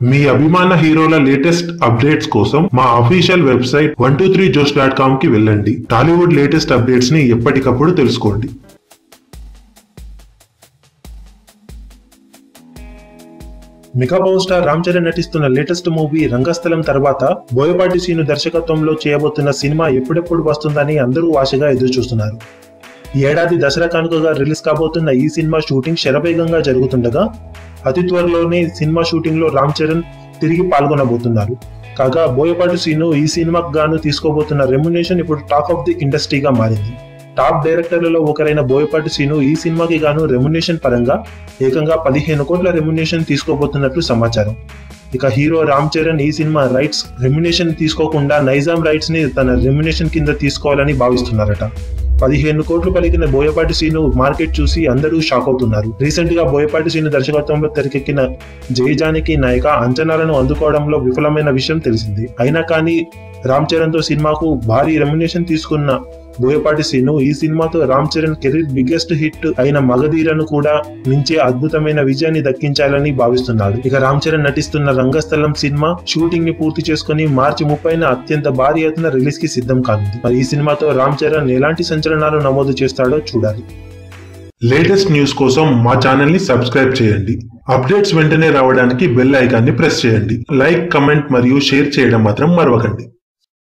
మీ అభిమాన హీరోల latest updates కోసం మా అఫీషియల్ వెబ్సైట్ 123josh.com కి వెళ్ళండి. టాలీవుడ్ లేటెస్ట్ అప్డేట్స్ ని ఎప్పటికప్పుడు తెలుసుకోండి. Mega power star Ram Charan నటిస్తున్న లేటెస్ట్ మూవీ రంగస్థలం తర్వాత బోయపాటి సీను దర్శకత్వంలో చేయబోతున్న సినిమా ఎప్పుడెప్పుడు వస్తుందని అందరూ ఆశగా ఎదురుచూస్తున్నారు. ఈ ఏడాది దసరా కానుకగా రిలీజ్ కాబోతున్న ఈ సినిమా షూటింగ్ శరవేగంగా జరుగుతుండగా అతి త్వరలోనే సినిమా షూటింగ్ లో రామ్ చరణ్ తిరిగి పాల్గొనబోతున్నారు. కాగా బోయపాటి సీను ఈ సినిమాకు గాను తీసుకోబోతున్న రెమ్యునేషన్ ఇప్పుడు టాక్ ఆఫ్ ది ఇండస్ట్రీగా మారింది. టాప్ డైరెక్టర్లలో ఒకరైన బోయపాటి సీను ఈ సినిమాకి గాను రెమ్యునేషన్ పరంగా ఏకంగా 15 కోట్ల రెమ్యునేషన్ తీసుకోబోతున్నట్లు సమాచారం. ఇక హీరో రామ్ చరణ్ ఈ సినిమా రైట్స్ రెమ్యునేషన్ తీసుకోకుండా నైజాం రైట్స్ ని తన రెమ్యునేషన్ కింద తీసుకోవాలని భావిస్తున్నారట. 15 కోట్లు పలికిన బోయపాటి సీను మార్కెట్ చూసి అందరూ షాక్ అవుతున్నారు. రీసెంట్ గా బోయపాటి సీను దర్శకత్వంలో తెరకెక్కిన జై జానకి నాయక అంచనాలను అందుకోవడంలో విఫలమైన విషయం తెలిసింది. అయినా కానీ రామ్ చరణ్ తో సినిమాకు భారీ రెమ్యునేషన్ తీసుకున్న బోయపాటి సీను ఈ సినిమాతో Ram Charan career biggest hit అయిన మగధీరను కూడా మించే అద్భుతమైన విజయాన్ని దక్కించాలని భావిస్తున్నాడు. ఇక రామ్ చరణ్ నటిస్తున్న రంగస్థలం సినిమా షూటింగ్ ని పూర్తి చేసుకుని మార్చి 30న అత్యంత భారీ ఎత్తున రిలీజ్ కి సిద్ధం కానుంది. మరి ఈ సినిమాతో రామ్ చరణ్ ఎలాంటి సంచలనాలు నమోదు చేస్తాడో చూడాలి. లేటెస్ట్ న్యూస్ కోసం మా ఛానల్ ని సబ్స్క్రైబ్ చేయండి. అప్డేట్స్ వెంటనే రావడానికి బెల్ ఐకాన్ ని ప్రెస్ చేయండి. లైక్, కమెంట్ మరియు షేర్ చేయడం మాత్రం మరవకండి.